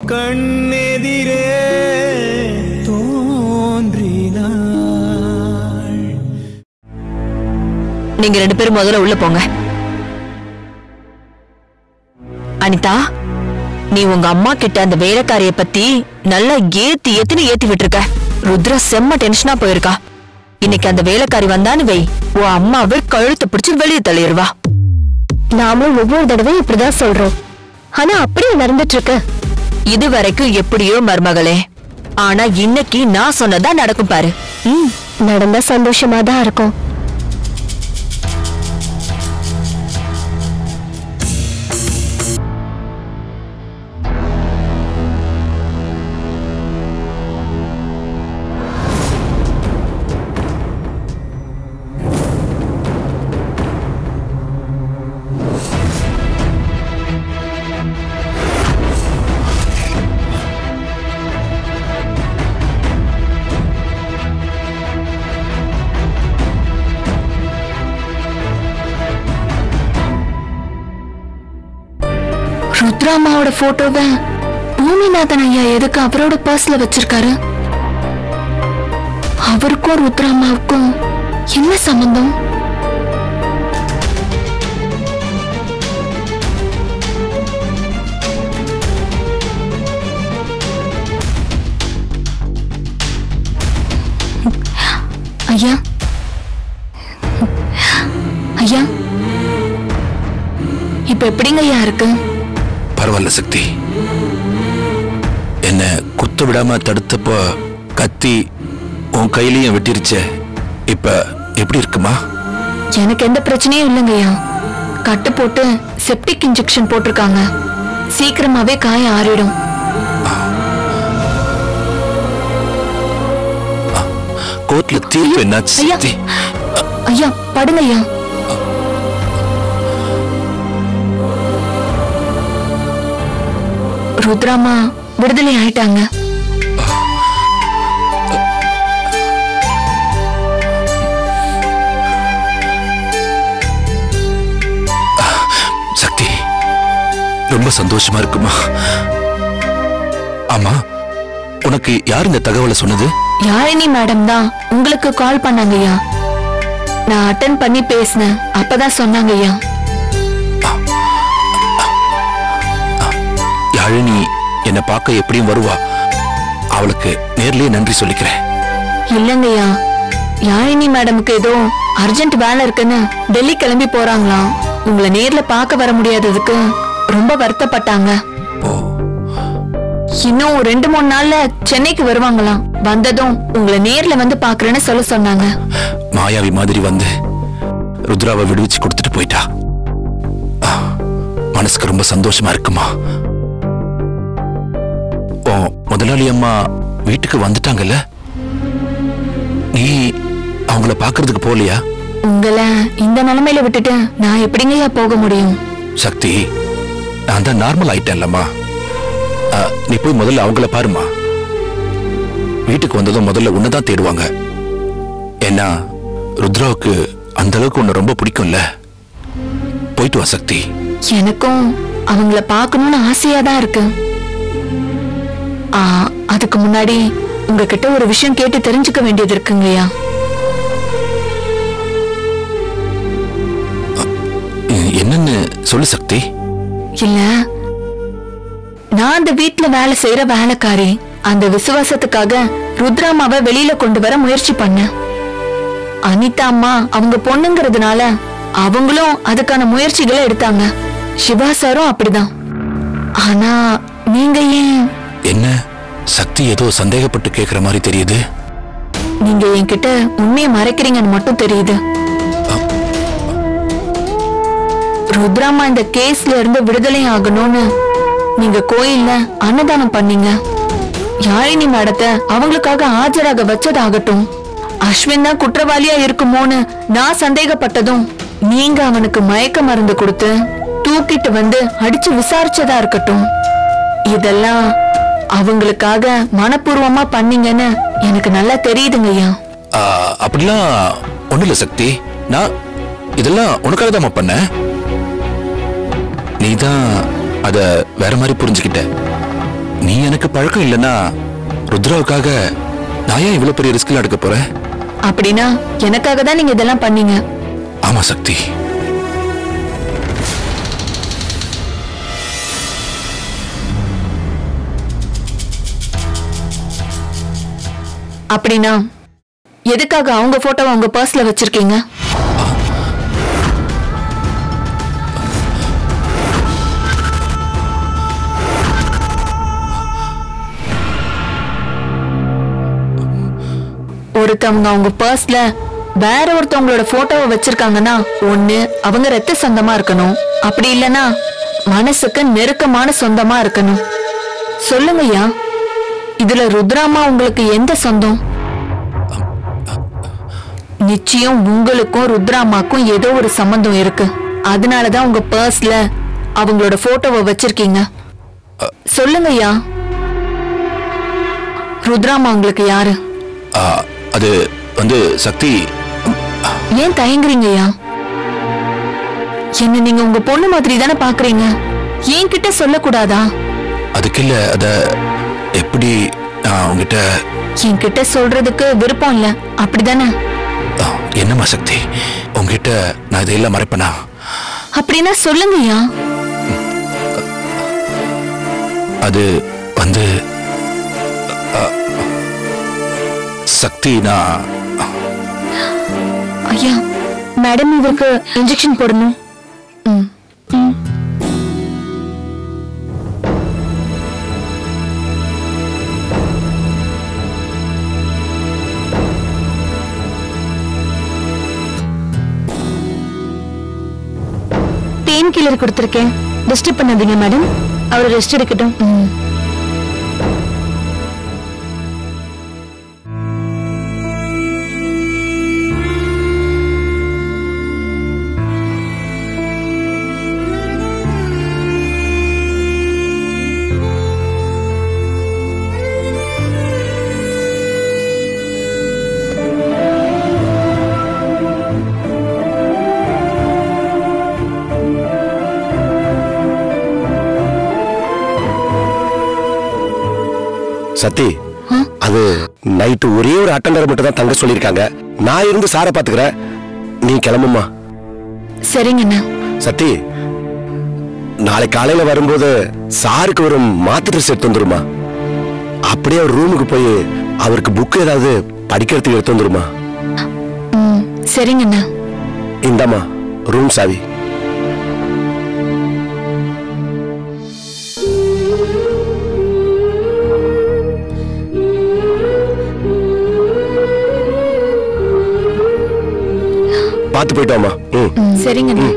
கண்ணெதிரே தோன்றினாள். நீங்க 2 பேரும் முதல்ல உள்ள போங்க. அனிதா, நீ உங்க அம்மா கிட்ட அந்த வேலைக்காரிய பத்தி நல்லா ஏத்தி விட்டுருக்க. ருத்ரா செம்ம டென்ஷனா போயிருக்கா. இன்னைக்கு அந்த வேலைக்காரி வந்தான்னு வை, உன் அம்மாவை கழுத்தை பிடிச்சு வெளியே தள்ளிடுவா. நாமும் ஒவ்வொரு தடவையும் இப்படிதான் சொல்றோம், ஆனா அப்படியே நடந்துட்டு இருக்க. இது வரைக்கும் எப்படியோ மருமகளே, ஆனா இன்னைக்கு நான் சொன்னதா நடக்கும் பாரு. நடந்தா சந்தோஷமா தான் இருக்கும். ருத்ராமாவோட போட்டோவை பூமிநாதன் ஐயா எதுக்கு அவரோட பர்ஸ்ல வச்சிருக்காரு? அவருக்கும் ருத்ராமாவுக்கும் என்ன சம்பந்தம்? ஐயா ஐயா, இப்ப எப்படிங்க ஐயா இருக்கு? பரவாயில்ல சக்தி. என்ன குத்த விடாம தடுத்தப்போ கத்தி உன் கையிலையும் வெட்டிருச்ச. இப்ப எப்படி இருக்குமா? எனக்கு எந்த பிரச்சனையும் இல்லைங்கய்யா. கட்டு போட்டு செப்டிக் இன்ஜெக்ஷன் போட்டிருக்காங்க. சீக்கிரமாவே காயம் ஆறிடும். கோர்ட்ல தீர்ப்பு என்னாச்சு சக்தி? ஐயா படுங்க ஐயா. ருத்ராமா விடுதலை ஆயிட்டாங்க. சக்தி, ரொம்ப சந்தோஷமா இருக்குமா? ஆமா, உனக்கு யார் இந்த தகவலை சொன்னது? யாழினி மேடம் தான் உங்களுக்கு கால் பண்ணாங்கய்யா. நான் அட்டெண்ட் பண்ணி பேசினேன், அப்பதான் சொன்னாங்கய்யா. யாழினி என்ன பார்க்க எப்படியும் வருவா. அவளுக்கு நேர்லயே நன்றி சொல்லிக்கிறேன். இல்லங்கய்யா, யாழினி மேடமுக்கு ஏதோ அர்ஜென்ட் வேலை இருக்குன்னு டெல்லி கிளம்பி போறாங்களாம். உங்களை நேர்ல பார்க்க வர முடியாததுக்கு ரொம்ப வருத்தப்பட்டாங்க. இன்னும் 2-3 நாள்ல சென்னைக்கு வருவாங்களாம். வந்ததும் உங்களை நேர்ல வந்து பாக்குறேன்னு சொல்ல சொன்னாங்க. மாயாவி மாதிரி வந்து ருத்ராவை விடுவிச்சு கொடுத்துட்டு போயிட்டா. மனசுக்கு ரொம்ப சந்தோஷமா இருக்குமா? முதலாளி அம்மா வீட்டுக்கு வந்துட்டாங்கல்ல, நீ அவங்கள பாக்குறதுக்கு போகலையா? உங்களை இந்த நிலைமையில விட்டுட்டு நான் எப்படிங்கய்யா போக முடியும்? சக்தி, நான் தான் நார்மல் ஆயிட்டேன்லம்மா. நீ போய் முதல்ல அவங்கள பாருமா. வீட்டுக்கு வந்ததும் முதல்ல உன்னதான் தேடுவாங்க. ஏன்னா ருத்ராவுக்கு அந்த அளவுக்கு உன்னை ரொம்ப பிடிக்கும்ல. போயிட்டு வா சக்தி. எனக்கும் அவங்கள பார்க்கணும்னு ஆசையா தான் இருக்கு. அதுக்கு முன்னாடி உங்ககிட்ட ஒரு விஷயம் கேட்டு தெரிஞ்சுக்க வேண்டியது இருக்குங்கய்யா. என்னன்னு சொல்லு சக்தி. இல்ல, நான் அந்த வீட்டுல வேலை செய்யற வேலைக்காரி. அந்த விசுவாசத்துக்காக ருத்ராமாவை வெளியில கொண்டு வர முயற்சி பண்ண. அனிதா அம்மா அவங்க பொண்ணுங்கிறதுனால அவங்களும் அதுக்கான முயற்சிகளை எடுத்தாங்க. சிவா சாரும் அப்படிதான். ஆனா நீங்க ஏன்? என்ன சக்தி ஏதோ சந்தேகப்பட்டு கேக்குற மாதிரி தெரியுது. நீங்க என்கிட்ட உண்மையை மறைக்கிறீங்கன்னு மட்டும் தெரியுது. ருத்ராமா இந்த கேஸ்ல இருந்து விடுதலை ஆகணும்னு நீங்க கோயில்ல அன்னதானம் பண்ணீங்க. யாழினி மேடத்தை அவங்களுக்காக ஆஜராக வச்சதாகட்டும், அஸ்வின் தான் குற்றவாளியா இருக்குமோன்னு நான் சந்தேகப்பட்டதும் நீங்க அவனுக்கு மயக்க மருந்து கொடுத்து தூக்கிட்டு வந்து அடிச்சு விசாரிச்சதா இருக்கட்டும், இதெல்லாம் அவங்களுக்காக மனப்பூர்வமா பண்ணீங்கன்னு எனக்கு நல்லா தெரியுதுங்கய்யா. அப்படிலாம் ஒண்ணு இல்ல சக்தி. நான் இதெல்லாம் உனக்காக தான் பண்ணேன். நீதான் அத வேற மாதிரி புரிஞ்சுக்கிட்ட. நீ எனக்கு பழக்கம் இல்லைன்னா ருத்ராவுக்காக நான் ஏன் இவ்வளவு பெரிய ரிஸ்க்ல எடுக்க போறேன்? அப்படின்னா எனக்காக தான் நீங்க இதெல்லாம் பண்ணீங்க. ஆமா சக்தி. அப்படின்னா எதுக்காக அவங்க போட்டோவை உங்க பர்ஸ்ல வச்சிருக்கீங்க? ஒருத்தவங்க அவங்க பர்ஸ்ல வேற ஒருத்தவங்களோட போட்டோவை வச்சிருக்காங்கன்னா ஒண்ணு அவங்க ரத்த சொந்தமா இருக்கணும், அப்படி இல்லைன்னா மனசுக்கு நெருக்கமான சொந்தமா இருக்கணும். சொல்லுங்கய்யா, இதுல ருத்ராமா உங்களுக்கு எந்த சொந்தம்? நிச்சயம் உங்களுக்கும் ருத்ராமாக்கும் ஏதோ ஒரு சம்பந்தம் இருக்கு. அதனாலதான் உங்க பர்ஸ்ல அவங்களோட போட்டோவை வச்சிருக்கீங்க. சொல்லுங்கய்யா, ருத்ராமா உங்களுக்கு யாரு? அது வந்து சக்தி. ஏன் தயங்குறீங்கய்யா? என்ன நீங்க உங்க பொண்ணு மாதிரி தானே பாக்குறீங்க, என்கிட்ட சொல்லக்கூடாதா? அதுக்கு இல்ல, அத எப்படி நான் உங்ககிட்ட என்கிட்ட சொல்றதுக்கு விருப்பம் இல்ல அப்படிதானே? என்னம்மா சக்தி, உங்ககிட்ட நான் இதையெல்லாம் மறைப்பனா? அப்படின்னா சொல்லுங்கய்யா. அது வந்து சக்தி, நான் ஐயா, மேடம் இவருக்கு இன்ஜெக்ஷன் போடணும். பெயின் கில்லர் கொடுத்திருக்கேன், டிஸ்டர்ப் பண்ணாதீங்க மேடம், அவர் ரெஸ்ட் எடுக்கட்டும். சத்தி, அது நைட்டு ஒரே ஒரு அட்டெண்டர் மட்டும் தான் தங்க சொல்லிருக்காங்க. நான் இருந்து சாரை பாத்துக்கிறேன், நீ கிளம்புமா. சரிங்கண்ணா. சத்தி, நாளை காலையில வரும்போது சாருக்கு ஒரு மாத்து ட்ரெஸ் எடுத்து வந்துருமா. அப்படியே ஒரு ரூமுக்கு போய் அவருக்கு புக் ஏதாவது படிக்கிறதுக்கு எடுத்து வந்துருமா. சரிங்கண்ணா. இந்தாமா ரூம் சாவி. பார்த்து போயிட்டு வாமா. சரிங்கண்ணா.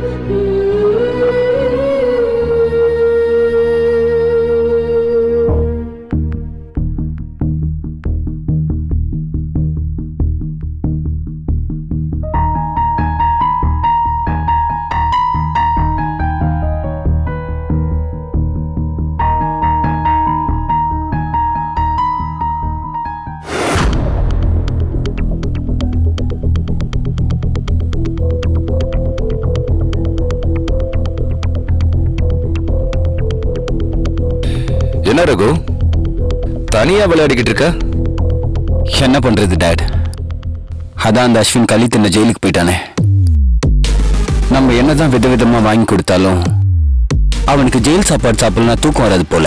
என்ன ரகு, தனியா விளையாடிக்கிட்டு இருக்க? என்ன பண்றது டாட், அதான் அந்த அஸ்வின் களி தின்ன ஜெயிலுக்கு போயிட்டானே. நம்ம என்னதான் விதவிதமா வாங்கி கொடுத்தாலும் அவனுக்கு ஜெயில் சாப்பாடு சாப்பிடலனா தூக்கம் வராது போல.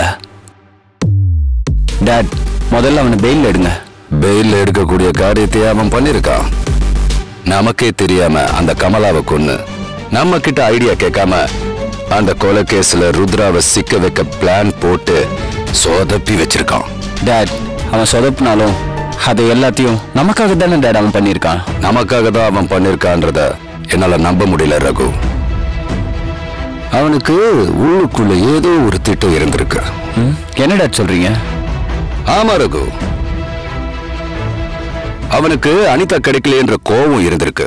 டாட், முதல்ல அவனை பெயில் எடுங்க. பெயில் எடுக்கக்கூடிய காரியத்தை அவன் பண்ணிருக்கான். நமக்கே தெரியாம அந்த கமலாவை கொன்னு நம்ம கிட்ட ஐடியா கேட்காம அந்த கொலை கேஸ்ல ருத்ராவை சிக்க வைக்க பிளான் போட்டு சொதப்பி வச்சிருக்கான். டாட், அவன் சொதப்பினாலும் அதை எல்லாத்தையும் நமக்காக தானே டாட் அவன் பண்ணிருக்கான். நமக்காக தான் அவன் பண்ணிருக்கான்றத என்னால நம்ப முடியல ரகு. அவனுக்கு உள்ளுக்குள்ள ஏதோ ஒரு திட்டம் இருந்திருக்கு. என்ன டாட் சொல்றீங்க? ஆமா ரகு, அவனுக்கு அனிதா கிடைக்கலன்ற கோபம் இருந்திருக்கு.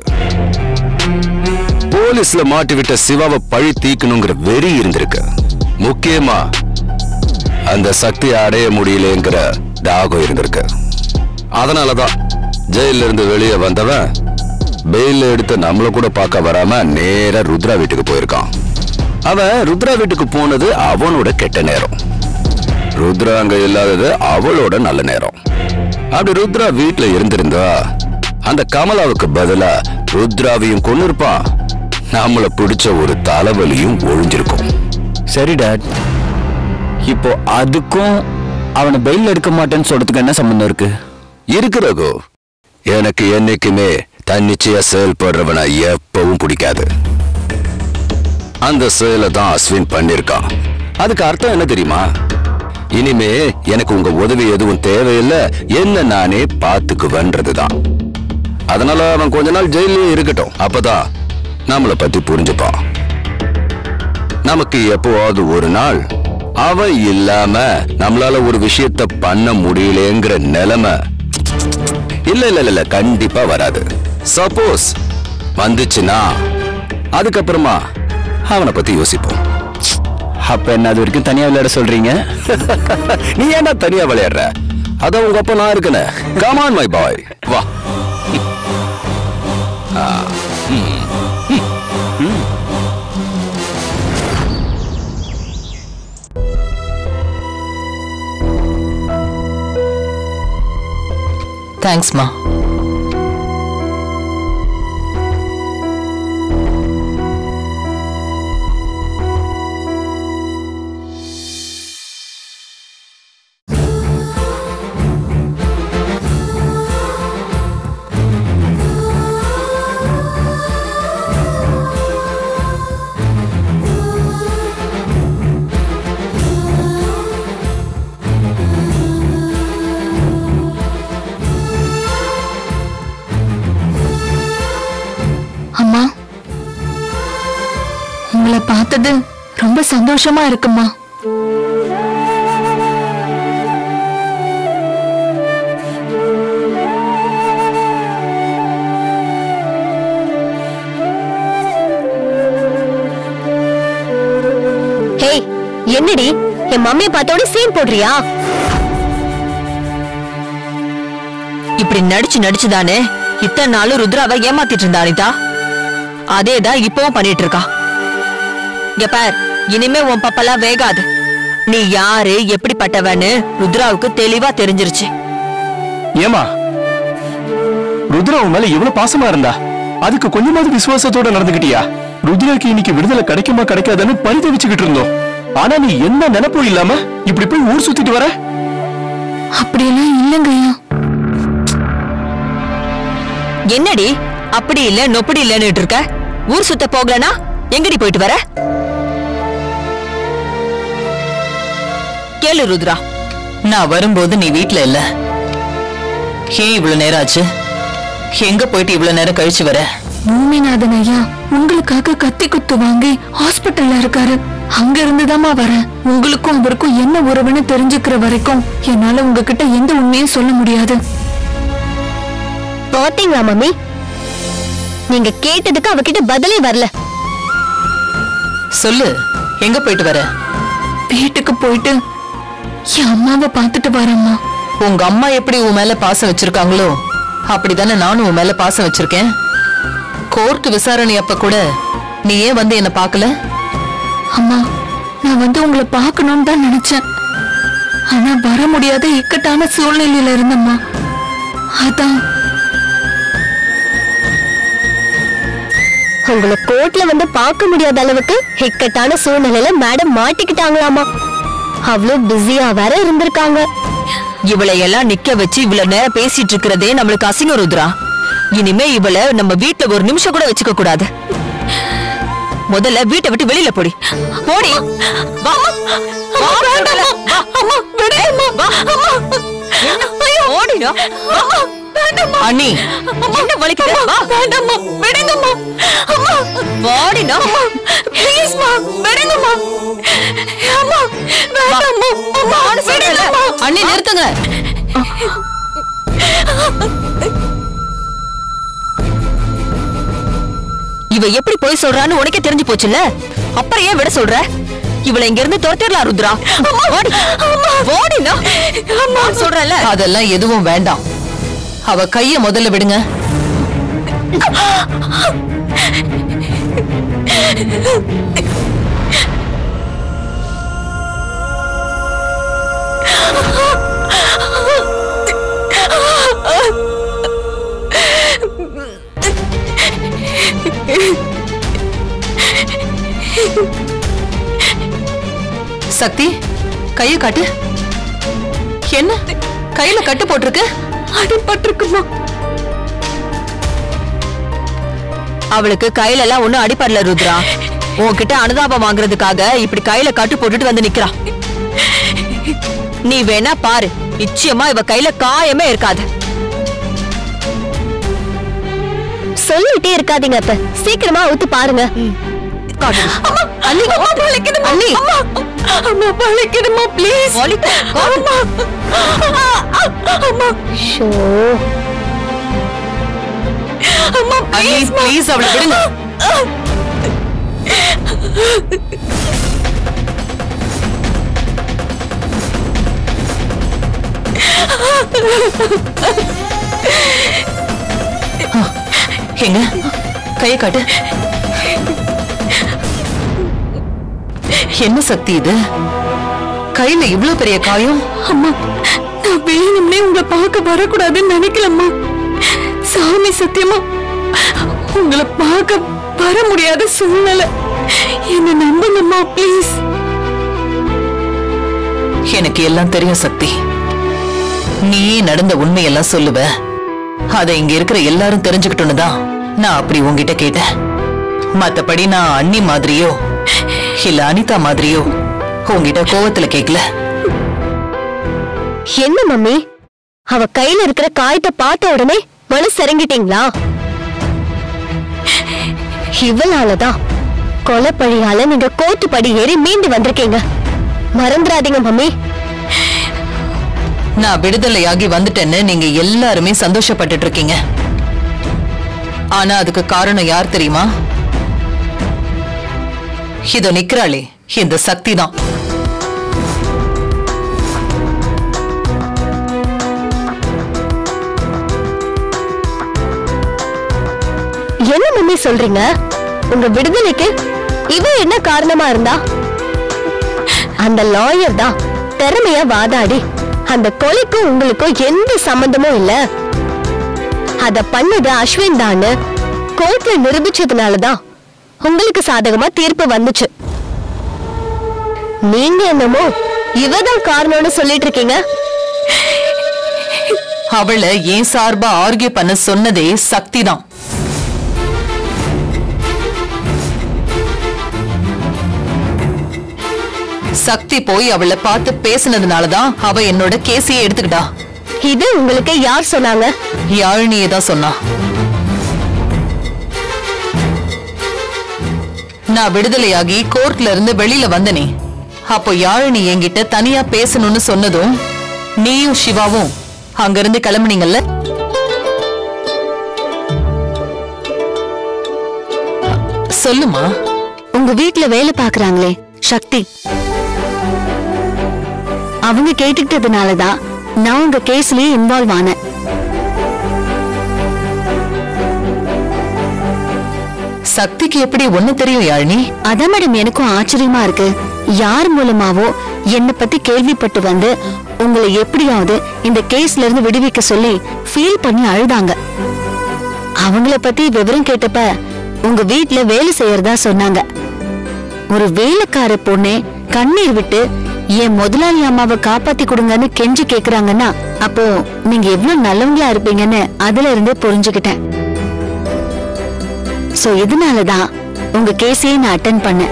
போலீஸ்ல மாட்டிவிட்ட சிவாவை பழி தீக்கணுங்கிற வெறி இருந்திருக்கு. முக்கியமா அந்த சக்தியை அடைய முடியலங்கிற தாகம் இருந்திருக்கு. அதனாலதான் ஜெயில இருந்து வெளியே வந்தவன் பெயில எடுத்து நம்மள கூட பார்க்க வராம நேரா ருத்ரா வீட்டுக்கு போயிருக்கான். அவன் ருத்ரா வீட்டுக்கு போனது அவனோட கெட்ட நேரம். ருத்ரா அங்க இல்லாதது அவளோட நல்ல நேரம். அப்படி ருத்ரா வீட்டுல இருந்திருந்தா அந்த கமலாவுக்கு பதிலா ருத்ராவையும் கொண்டு இருப்பான். நம்மள பிடிச்ச ஒரு தலைவலியும் ஒழிஞ்சிருக்கும். சரி டாட், இப்போ அதுக்கும் அவனை பெயில் எடுக்க மாட்டேன்னு சொல்றதுக்கு என்ன சம்பந்தம் இருக்கு? இருக்கிறதோ எனக்கு என்னைக்குமே தன்னிச்சையா செயல்படுறவனை எப்பவும் பிடிக்காது. அந்த செயலை தான் அஸ்வின் பண்ணிருக்கான். அதுக்கு அர்த்தம் என்ன தெரியுமா? இனிமே எனக்கு உங்க உதவி எதுவும் தேவையில்லை, என்ன நானே பாத்துக்குவேன்றதுதான். அதனால அவன் கொஞ்ச நாள் ஜெயிலே இருக்கட்டும். அப்பதான் நம்மளை பத்தி புரிஞ்சுப்பான். நமக்கு எப்போவாவது ஒரு நாள் அவன் இல்லாம நம்மளால ஒரு விஷயத்த பண்ண முடியலங்கிற நிலைமை இல்ல கண்டிப்பா வராது. சப்போஸ் வந்துச்சுன்னா அதுக்கப்புறமா அவனை பத்தி யோசிப்போம். அப்ப என்ன அது வரைக்கும் தனியா விளையாட சொல்றீங்க? நீ ஏன்டா தனியா விளையாடுற? அதான் உங்க அப்பா நான் இருக்கனே. கம் ஆன் மை பாய், வா. தேங்க்ஸ்மா. அம்மா, உங்களை பார்த்தது ரொம்ப சந்தோஷமா இருக்குமா. ஹேய், என்னடி என் மம்மியை பார்த்தோட சீன் போடுறியா? இப்படி நடிச்சுதானே இத்தனை நாளும் ருத்ராவை ஏமாத்திட்டு இருந்தா அனிதா. அதேதான் இப்பவும் பண்ணிட்டு இருக்கா. இங்க பார், இனிமே உன் பப்பெல்லாம் வேகாது. நீ யாரு எப்படிப்பட்டவன்னு ருத்ராவுக்கு தெளிவா தெரிஞ்சிருச்சு. ஏமா ருத்ரா உன் மேல எவ்வளவு பாசமா இருந்தா, அதுக்கு கொஞ்சமாவது விசுவாசத்தோட நடந்துகிட்டியா? ருத்ராக்கு இன்னைக்கு விடுதலை கிடைக்குமா கிடைக்காதுன்னு பரிதவிச்சுக்கிட்டு இருந்தோம். ஆனா நீ என்ன நினைப்பும் இல்லாம இப்படி போய் ஊர் சுத்திட்டு வர. அப்படியெல்லாம் இல்லைங்கய்யா. என்னடி அப்படி இல்ல நொப்படி இல்லன்னு இருக்க? ஊர் சுத்த போகலனா எங்கடி போயிட்டு வர? கேளு ருத்ரா, நான் வரும்போது நீ வீட்ல இல்ல. ஏன் இவ்வளவு நேரம் ஆச்சு? எங்க போயிட்டு இவ்வளவு நேரம் கழிச்சு வர? பூமிநாதன் ஐயா உங்களுக்காக கத்தி குத்து வாங்கி ஹாஸ்பிட்டல்ல இருக்காரு. அங்க இருந்துதாமா வரேன். உங்களுக்கும் அவருக்கும் என்ன உறவுன்னு தெரிஞ்சுக்கிற வரைக்கும் என்னால உங்ககிட்ட எந்த உண்மையும் சொல்ல முடியாது. பாத்தீங்களா மம்மி, நீங்க கேட்டதுக்கு அவகிட்ட பதிலே வரல. சொல்லு, எங்க போயிட்டு வர? வீட்டுக்கு போயிட்டு என் அம்மாவை பார்த்துட்டு வரேம்மா. உங்க அம்மா எப்படி உன் மேல பாசம் வச்சிருக்காங்களோ அப்படிதானே நானும் உன் மேல பாசம் வச்சிருக்கேன். கோர்ட் விசாரணை அப்ப கூட நீ ஏன் வந்து என்ன பார்க்கல? அம்மா, நான் வந்து உங்களை பார்க்கணும்னு தான் நினைச்சேன். ஆனா வர முடியாத இக்கட்டான சூழ்நிலையில இருந்தம்மா. அதான் உங்களை கோர்ட்ல வந்து பார்க்க முடியாத அளவுக்கு இக்கட்டான சூழ்நிலையில மேடம் மாட்டிக்கிட்டாங்களாமா. அவ்வளவு பிஸியா வேற இருந்திருக்காங்க. இவளை எல்லாம் நிக்க வச்சு இவ்வளவு நேரம் பேசிட்டு இருக்கிறதே நம்மளுக்கு அசிங்கம் ருத்ரா. இனிமே இவளை நம்ம வீட்டுல ஒரு நிமிஷம் கூட வச்சுக்க கூடாது. முதல்ல வீட்டை விட்டு வெளியில போடி. போடி. வா. வா வேண்டாம். அம்மா விடுமா. வா அம்மா. ஓடிடா. அம்மா வேண்டாம்மா. அண்ணி என்ன வலிக்குது? வா வேண்டாம்மா. விடுங்கம்மா. அம்மா வாடினா. ப்ளீஸ் மா விடுங்கம்மா. அம்மா வேண்டாம்மா. அம்மா விடுங்கம்மா. அண்ணி நிறுத்துங்க. இவ எப்படி போய் சொல்றான்னு உனக்கே தெரிஞ்சு போச்சுல்ல, அப்புறம் ஏன் விட சொல்ற? இவளை இங்க இருந்து துரத்திடலாம் ருத்ரா. சொல்றல அதெல்லாம் எதுவும் வேண்டாம். அவ கைய முதல்ல விடுங்க. சக்தி கைய காட்டு. என்ன கையில கட்டு போட்டிருக்கு? அடிபட்டிருக்குமா? அவளுக்கு கையில எல்லாம் ஒண்ணும் அடிப்படல ருத்ரா. உன்கிட்ட அனுதாபம் வாங்குறதுக்காக இப்படி கையில கட்டு போட்டுட்டு வந்து நிக்கிறா. நீ வேணா பாரு, நிச்சயமா இவ கையில காயமே இருக்காது. சொல்லிட்டே இருக்காதீங்க அப்ப, சீக்கிரமா ஊத்து பாருங்க. ப்ளீஸ் அவளை விடுங்க. எங்க கைய காட்டு. என்ன சக்தி இது? கையில இவ்வளவு பெரிய காயம்? அம்மா, நான் வேணும்னே உங்களை பார்க்க வரக்கூடாதுன்னு நினைக்கலம்மா. சாமி சத்தியமா உங்களை பார்க்க வர முடியாத சூழ்நிலை. என்ன நம்புங்கம்மா ப்ளீஸ். எனக்கு எல்லாம் தெரியும் சக்தி. நீ நடந்த உண்மையெல்லாம் சொல்லுவ. அதை இங்க இருக்கிற எல்லாரும் தெரிஞ்சுக்கிட்டோன்னு தான் நான் அப்படி உங்ககிட்ட கேட்டேன். மத்தபடி நான் அண்ணி மாதிரியோ இல்ல அனிதா மாதிரியோ உங்ககிட்ட கோவத்துல கேக்கல. என்ன மம்மி, அவ கையில இருக்கிற காயத்தை பார்த்த உடனே மனசு இறங்கிட்டீங்களா? இவளாலதான் கொலைப்பழியால நீங்க கோர்ட்டு படி ஏறி மீண்டு வந்திருக்கீங்க. மறந்துடாதீங்க மம்மி. நான் விடுதலையாகி வந்துட்டேன்னு நீங்க எல்லாருமே சந்தோஷப்பட்டுட்டு இருக்கீங்க. ஆனா அதுக்கு காரணம் யார் தெரியுமா? இதோ நிக்கிறாளே இந்த சக்தி தான். என்ன மம்மி சொல்றீங்க? உங்க விடுதலைக்கு இவ என்ன காரணமா இருந்தா? அந்த லாயர் தான் திறமையா வாதாடி அந்த கொலைக்கும் உங்களுக்கும் எந்த சம்பந்தமும் இல்ல, அத பண்ணது அஸ்வின் தான் கோர்ட்ல நிரூபிச்சதுனாலதான் உங்களுக்கு சாதகமா தீர்ப்பு வந்துச்சு. நீங்க என்னமோ இவதான் காரணம்னு சொல்லிட்டு இருக்கீங்க. அவளை ஏன் சார்பா ஆர்கியூ பண்ண சொன்னதே சக்தி தான். சக்தி போய் அவளை பார்த்து பேசினதுனாலதான் அவ என்னோட கேஸையே எடுத்துக்கிட்டா. இது உங்களுக்கு யார் சொன்னாங்க? யாழினியே தான் சொன்னா. நான் விடுதலையாகி கோர்ட்ல இருந்து வெளியில வந்தனே, அப்போ யாழினி என்கிட்ட தனியா பேசணும்னு சொன்னதும் நீயும் சிவாவும் அங்கிருந்து கிளம்புனீங்கல்ல. சொல்லுமா. உங்க வீட்டுல வேலை பாக்குறாங்களே சக்தி, அவங்க கேட்டுக்கிட்டதுனாலதான் நான் உங்க கேஸ்லயே இன்வால்வ் ஆனேன். சக்திக்கு எப்படி ஒண்ணு தெரியும் யாழினி? அதான் மேடம் எனக்கும் ஆச்சரியமா இருக்கு. யார் மூலமாவோ என்ன பத்தி கேள்விப்பட்டு வந்து உங்களை எப்படியாவது இந்த கேஸ்ல இருந்து விடுவிக்க சொல்லி ஃபீல் பண்ணி அழுதாங்க. அவங்கள பத்தி விவரம் கேட்டப்ப உங்க வீட்டுல வேலை செய்யறதா சொன்னாங்க. ஒரு வேலைக்கார பொண்ணே கண்ணீர் விட்டு என் முதலாளி அம்மாவை காப்பாத்தி கொடுங்கன்னு கெஞ்சி கேக்குறாங்கன்னா அப்போ நீங்க எவ்வளவு நல்லவங்களா இருப்பீங்கன்னு அதுல இருந்தே புரிஞ்சுக்கிட்டேன். சோ இதனாலதான் உங்க கேஸையே நான் அட்டென்ட் பண்ணேன்.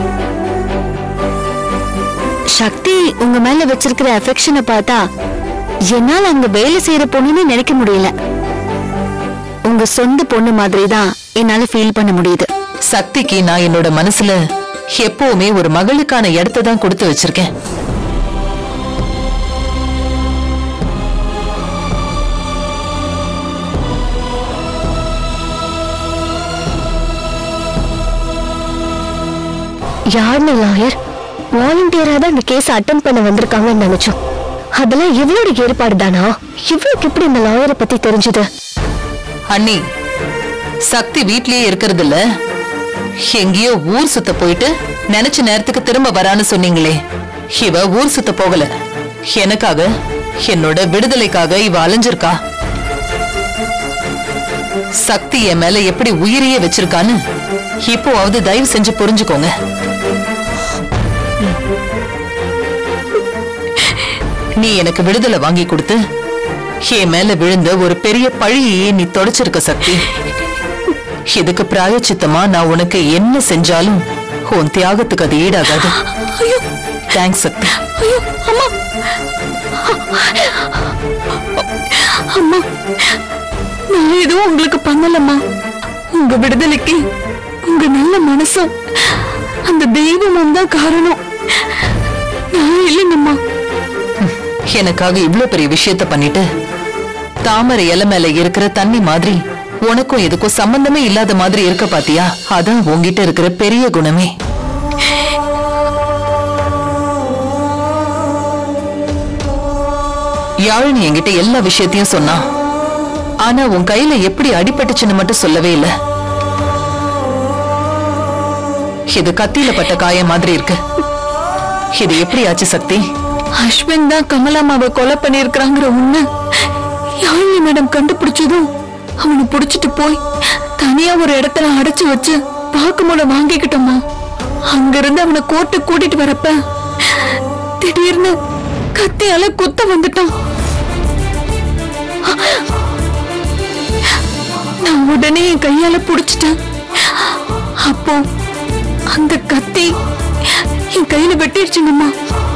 சக்தி உங்க மேல வச்சிருக்கிற அஃபெக்ஷனை பார்த்தா என்னால அங்க வேலை செய்யற பொண்ணுன்னு நினைக்க முடியல. உங்க சொந்த பொண்ணு மாதிரி தான் என்னால ஃபீல் பண்ண முடியுது. சக்திக்கு நான் என்னோட மனசுல எப்பவுமே ஒரு மகளுக்கான இடத்தை தான் கொடுத்து வச்சிருக்கேன். யாருன்னு லாயர் வாலண்டியரா தான் இந்த கேஸ் அட்டென்ட் பண்ண வந்திருக்காங்கன்னு நினைச்சோம். அதெல்லாம் இவளோட ஏற்பாடு தானா? இவளுக்கு எப்படி இந்த லாயரை பத்தி தெரிஞ்சது? அண்ணி, சக்தி வீட்லயே இருக்கிறது இல்ல, எங்கேயோ ஊர் சுத்த போயிட்டு நினைச்ச நேரத்துக்கு திரும்ப வரான்னு சொன்னீங்களே, இவ ஊர் சுத்த போகல. எனக்காக, என்னோட விடுதலைக்காக இவ அலைஞ்சிருக்கா. சக்தி என் மேல எப்படி உயிரையே வச்சிருக்கான்னு இப்போவாவது தயவு செஞ்சு புரிஞ்சுக்கோங்க. நீ எனக்கு விடுதலை வாங்கி கொடுத்து என் மேல விழுந்த ஒரு பெரிய பழியை நீ தொடச்சிருக்க சக்தி. இதுக்கு பிராயச்சித்தமா நான் உனக்கு என்ன செஞ்சாலும் உன் தியாகத்துக்கு அது ஈடாகாது. தேங்க்ஸ் சக்தி. அம்மா, நான் எதுவும் உங்களுக்கு பண்ணலம்மா. உங்க விடுதலைக்கு உங்க நல்ல மனசும் அந்த தெய்வமும் தான் காரணம், நான் இல்லைங்கம்மா. எனக்காக இவ்ளோ பெரிய விஷயத்த பண்ணிட்டு தாமரை இலை மேல இருக்கிற தண்ணி மாதிரி உனக்கும் இதுக்கும் சம்பந்தமே இல்லாத மாதிரி இருக்க பாத்தியா? அதான் உன்கிட்ட இருக்கிற பெரிய குணமே. யாழினி என்கிட்ட எல்லா விஷயத்தையும் சொன்னா, ஆனா உன் கையில எப்படி அடிபட்டுச்சுன்னு மட்டும் சொல்லவே இல்ல. இது கத்தியில பட்ட காயம் மாதிரி இருக்கு. இது எப்படி ஆச்சு சக்தி? அஸ்வின் தான் கமலாமாவை கொலை பண்ணிருக்காங்கிற உண்மை யாழினி மேடம் கண்டுபிடிச்சதும் அவனை புடிச்சிட்டு போய் தனியா ஒரு இடத்துல அடைச்சு வச்சு வாக்குமூலம் வாங்கிக்கிட்டோமா. அங்கிருந்து அவனை கோர்ட்டு கூட்டிட்டு வரப்ப திடீர்னு கத்தியால குத்த வந்துட்டான். நான் உடனே என் கையால புடிச்சிட்டேன். அப்போ அந்த கத்தி என் கையில வெட்டிடுச்சுங்கம்மா.